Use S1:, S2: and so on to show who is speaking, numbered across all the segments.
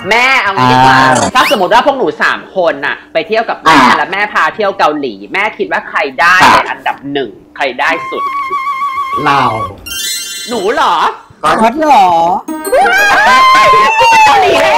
S1: แม่เอางี้ดีกว่าถ้าสมมติว่าพวกหนู3 คนน่ะไปเที่ยวกับแม่แล้วแม่พาเที่ยวเกาหลีแม่คิดว่าใครได้ในอันดับ1ใครได้สุด
S2: เรา
S1: หนูเหรอ
S2: ฮอตเหรอ
S1: กูไปเกาหลีแล้ว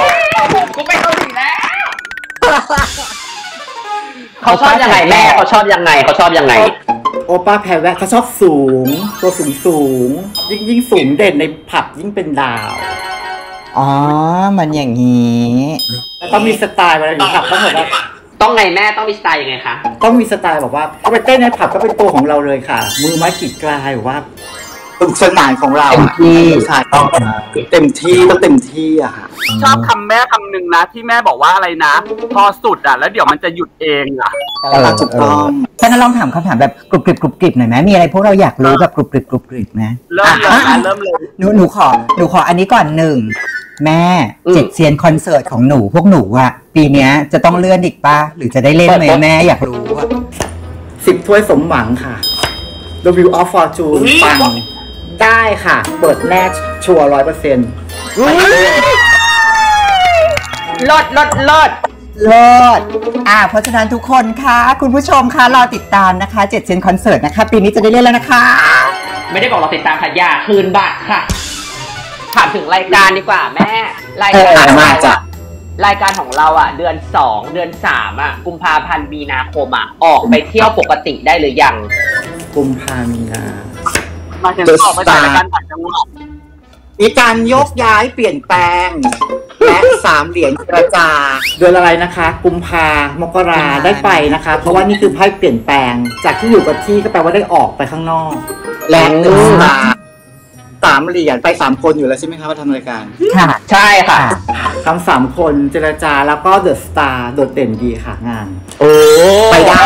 S1: เขาชอบยังไงแม่เขาชอบยังไง
S2: โอป้าแพรแวะเขาชอบสูงตัวสูงยิ่งสูงเด่นในผับยิ่งเป็นดาว
S3: อ๋อมันอย่างนี้
S2: ต้องมีสไตล์เวลาอยู่ผับต้องแบบว่า
S1: ต้องไงแม่ต้องมีสไตล์ยังไงคะ
S2: ต้องมีสไตล์แบบว่าเอาไปเต้นในผับก็เป็นตัวของเราเลยค่ะมือไม้กรีดกลายหรือว่าสนุกสนานของเราต้องเต็มที่อะค่ะ
S4: ชอบคำแม่คำหนึ่งนะที่แม่บอกว่าอะไรนะพอสุดอะแล้วเดี๋ยวมันจะหยุดเองอะ
S2: ถูกต้อง
S3: ท่านลองถามคำถามแบบกรุบกริบหน่อยไหมมีอะไรพวกเราอยากรู้แบบกรุบกริบไหม
S4: เริ่มเลย
S3: หนูขออันนี้ก่อน1แม่7 เซียนคอนเสิร์ตของพวกหนูอะปีนี้จะต้องเลื่อนอีกป่ะหรือจะได้เล่นไหมแม่อยากรู้อะ
S2: 10 ถ้วยสมหวังค่ะ The Wheel of Fortune ปังได้ค่ะเปิดแน่ชัวร์ 100%
S1: ลด
S3: เพราะฉะนั้นทุกคนคะคุณผู้ชมคะรอติดตามนะคะ7 เซียนคอนเสิร์ตนะคะปีนี้จะได้เล่นแล้วนะคะ
S1: ไม่ได้บอกเราติดตามค่ะอย่าคืนบัตรค่ะถามถึงรายการดีกว่าแม่รายการของเราอ่ะเดือน2เดือน3อ่ะกุมภาพันธ์มีนาคมอ่ะออกไปเที่ยวปกติได้หรือยัง
S2: กุมภามีนา
S4: มาถึงออกไปรายการต่างจังหวัด
S2: มีการยกย้ายเปลี่ยนแปลงและ3 เหรียญกระจาเดือนอะไรนะคะกุมภามกราได้ไปนะคะเพราะว่านี่คือไพ่เปลี่ยนแปลงจากที่อยู่กับที่ก็แปลว่าได้ออกไปข้างนอกและ3 เหรียญไป3 คนอยู่แล้วใช่ไหมคะว่าทำรายการ
S3: ค่ะ
S1: ใช่ค่ะ
S2: ทำ3 คนเจรจาแล้วก็เดอะสตาร์โดดเด่นดีค่ะงาน
S1: ไปได้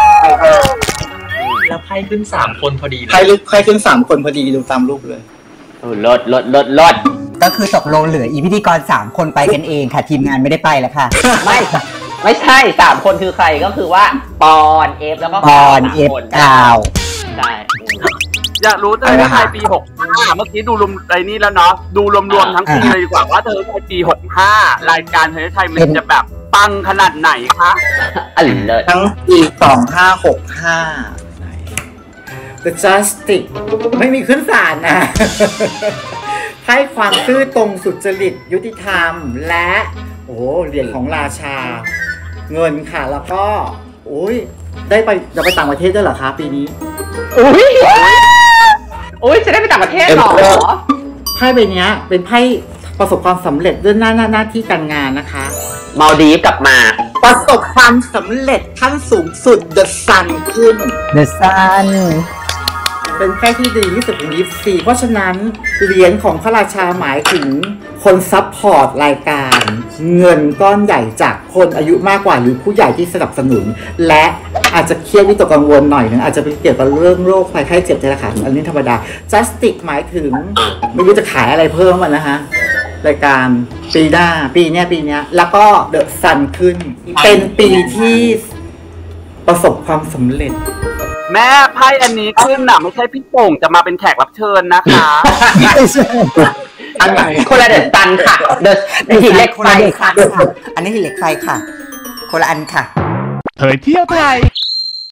S4: แล้วไพ่ขึ้น3 คนพอดี
S2: ไพ่ขึ้น3 คนพอดีดูตามรูปเลย
S1: ลด
S3: ก็คือตกลงเหลือพิธีกร3 คนไปกันเองค่ะทีมงานไม่ได้ไปแล้วค่ะ
S1: ไม่ใช่3 คนคือใครก็คือว่าปอนเอฟแล้วก็
S3: ปอนเอฟกาว
S1: ใช่
S4: อยากรู้เลยว่าใครปี65เมื่อกี้ดูรวมไอ้นี่แล้วเนาะดูรวมทั้งปีเลยดีกว่าว่าเธอใครปี65รายการเธอไทยมันจะแบบปังขนาดไหนคะ
S2: ทั้งปี2565 The Justice ไม่มีขึ้นศาลนะไพ่ความซื่อตรงสุจริตยุติธรรมและเหรียญของราชาเงินค่ะแล้วก็ได้ไปจะไปต่างประเทศด้วยเหรอคะปีนี้
S1: จะได้ไปต่างประเทศหรอ
S2: ไพ่ใบนี้เป็นไพ่ประสบความสำเร็จเรื่องหน้าที่การงานนะคะ
S1: มาดีฟกลับมา
S2: ประสบความสำเร็จขั้นสูงสุด The Sun ขึ้น
S3: The Sun
S2: เป็นไพ่ที่ดีที่สุดของ24เพราะฉะนั้นเหรียญของพระราชาหมายถึงคนซัพพอร์ตรายการเงินก้อนใหญ่จากคนอายุมากกว่าหรือผู้ใหญ่ที่สนับสนุนและอาจจะเครียดวิตกกังวลหน่อยนึงอาจจะเป็นเกี่ยวกับเรื่องโรคภัยไข้เจ็บในราคาอันนี้ธรรมดา Justice หมายถึงไม่รู้จะขายอะไรเพิ่มมันนะฮะรายการปีหน้าปีนี้แล้วก็ The Sun ขึ้นเป็นปีที่ประสบความสำเร็จ
S4: แม่ไพ่อันนี้ขึ้นน่ะไม่ใช่พี่โป่งจะมาเป็นแขกรับเชิญนะคะ
S1: อันไหนคนละเดอะซันค่ะเดอะหินเหล็กไฟค่ะ
S3: อันนี้หินเหล็กไฟค่ะคนละอันค่ะ
S5: เผยเที่ยวไทย